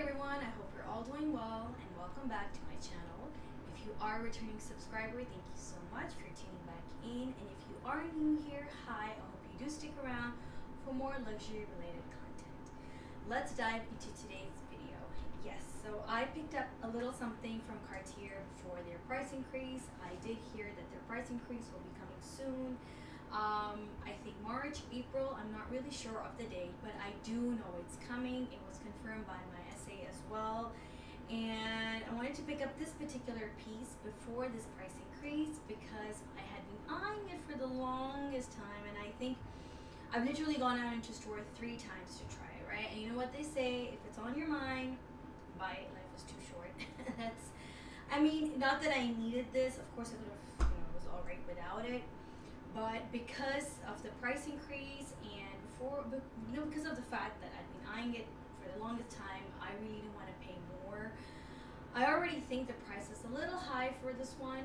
everyone, I hope you're all doing well and welcome back to my channel. If you are a returning subscriber, thank you so much for tuning back in, and if you are new here, hi, I hope you do stick around for more luxury related content. Let's dive into today's video. Yes, so I picked up a little something from Cartier for their price increase. I did hear that their price increase will be coming soon. I think March, April, I'm not really sure of the date, but I do know it's coming. It was confirmed by my SA as well. And I wanted to pick up this particular piece before this price increase because I had been eyeing it for the longest time, and I think I've literally gone out into store 3 times to try it, right? And you know what they say, if it's on your mind, buy it, life is too short. I mean, not that I needed this, of course I could have, was all right without it. But because of the price increase and because of the fact that I've been eyeing it for the longest time, I really didn't want to pay more. I already think the price is a little high for this one.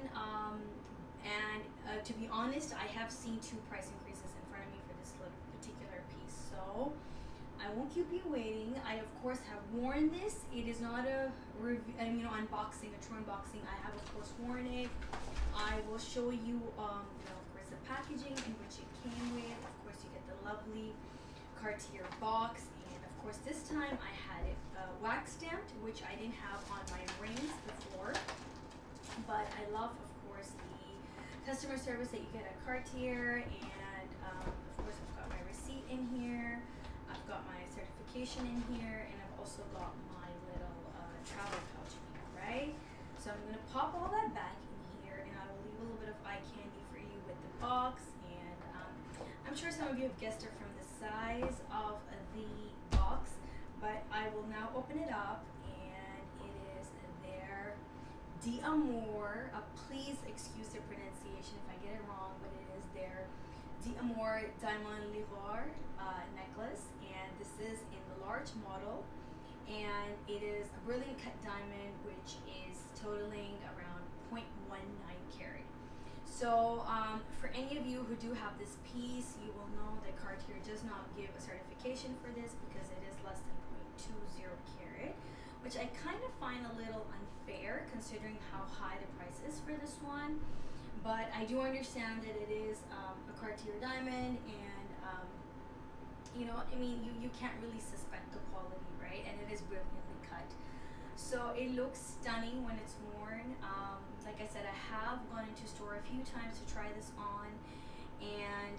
To be honest, I have seen 2 price increases in front of me for this particular piece. So I won't keep you waiting. I of course have worn this. It is not a unboxing, a true unboxing. I have of course worn it. I will show you, the packaging in which it came with. Of course, you get the lovely Cartier box, and of course, this time I had it wax stamped, which I didn't have on my rings before. But I love, of course, the customer service that you get at Cartier, and of course, I've got my receipt in here. I've got my certification in here, and I've also got my little travel pouch in here, right? So I'm gonna pop all that back in here, and I will leave a little bit of eye candy for you with the box. And I'm sure some of you have guessed it from the size of the box, but I will now open it up, and it is their D'Amour. Please excuse the pronunciation if I get it wrong, but it is their D'Amour Diamond Leroy necklace, and this is in the large model, and it is a brilliant cut diamond, which is totaling around 0.19 carat. So for any of you who do have this piece, you will know that Cartier does not give a certification for this because it is less than 0.20 carat, which I kind of find a little unfair considering how high the price is for this one. But I do understand that it is a Cartier diamond, and you can't really suspect the quality, right? And it is brilliantly cut. So it looks stunning when it's worn. Like I said, I have gone into store a few times to try this on, and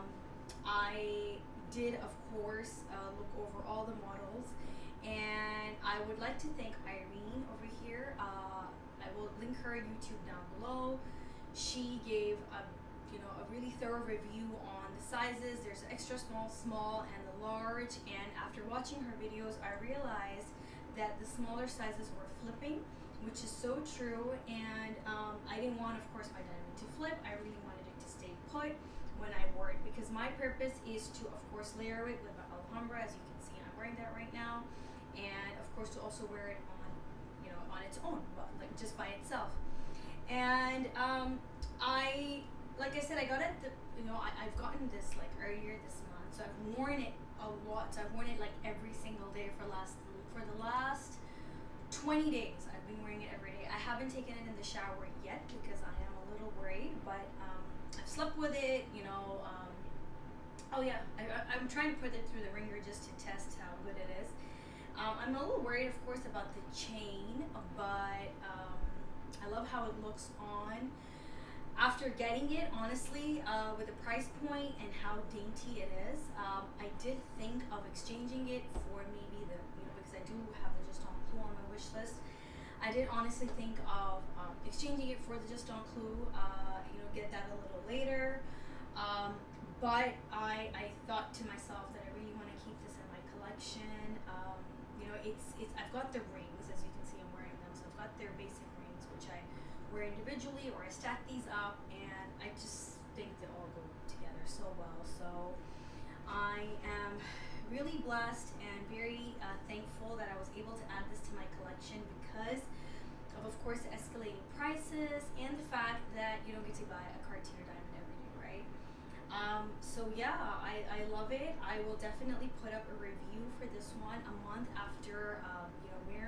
I did, of course, look over all the models. And I would like to thank Irene over here. I will link her YouTube down below. She gave a really thorough review on the sizes. There's extra small, small, and the large. And after watching her videos, I realized that the smaller sizes were flipping, which is so true. And I didn't want, of course, my diamond to flip. I really wanted it to stay put when I wore it, because my purpose is to, of course, layer it with the Alhambra. As you can see, I'm wearing that right now, and of course to also wear it on, on its own, but like just by itself. And like I said, I got it. I've gotten this like earlier this month, so I've worn it a lot. So I've worn it like every single day for the last 20 days. I've been wearing it every day. I haven't taken it in the shower yet because I am a little worried, but I've slept with it. Oh yeah, I'm trying to put it through the ringer just to test how good it is. I'm a little worried, of course, about the chain, but I love how it looks on. After getting it, honestly, with the price point and how dainty it is, I did think of exchanging it for maybe because I do have the Just on Clou on my wish list. I did honestly think of exchanging it for the Just on Clou, get that a little later. But I thought to myself that I really want to keep this in my collection. I've got the rings, as you can see, I'm wearing them. So I've got their basic rings, which I wear individually, or I stack these up, and I just think they all go together so well. So I am really blessed and very thankful that I was able to add this to my collection because of course, the escalating prices and the fact that you don't get to buy a Cartier diamond every day, right? So yeah, I love it. I will definitely put up a review for this one a month after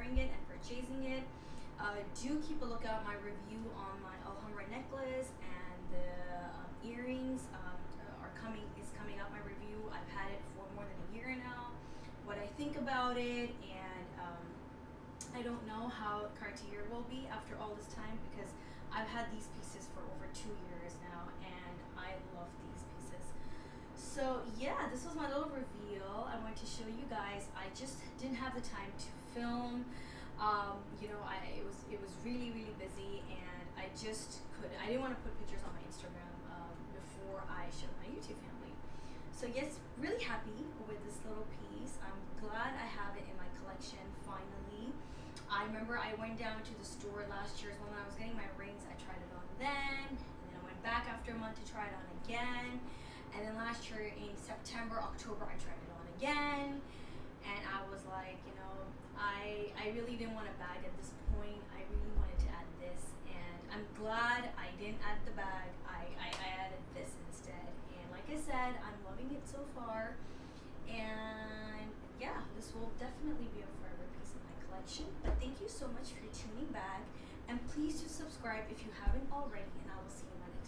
do keep a lookout. My review on my Alhambra necklace and the earrings is coming out. My review. I've had it for more than a year now. What I think about it, and I don't know how Cartier will be after all this time, because I've had these pieces for over 2 years now, and I love these pieces. So yeah, this was my little reveal. I wanted to show you guys. I just didn't have the time to film. You know, it was really busy, and I didn't want to put pictures on my Instagram before I showed my YouTube family. So yes, really happy with this little piece. I'm glad I have it in my collection finally. I remember I went down to the store last year when I was getting my rings. I tried it on then, and then I went back after a month to try it on again. And then last year in September, October, I tried it on again. And I was like, you know, I really didn't want a bag at this point. I really wanted to add this. And I'm glad I didn't add the bag. I added this instead. And like I said, I'm loving it so far. And yeah, this will definitely be a forever piece in my collection. But thank you so much for tuning back. And please do subscribe if you haven't already. And I will see you in my next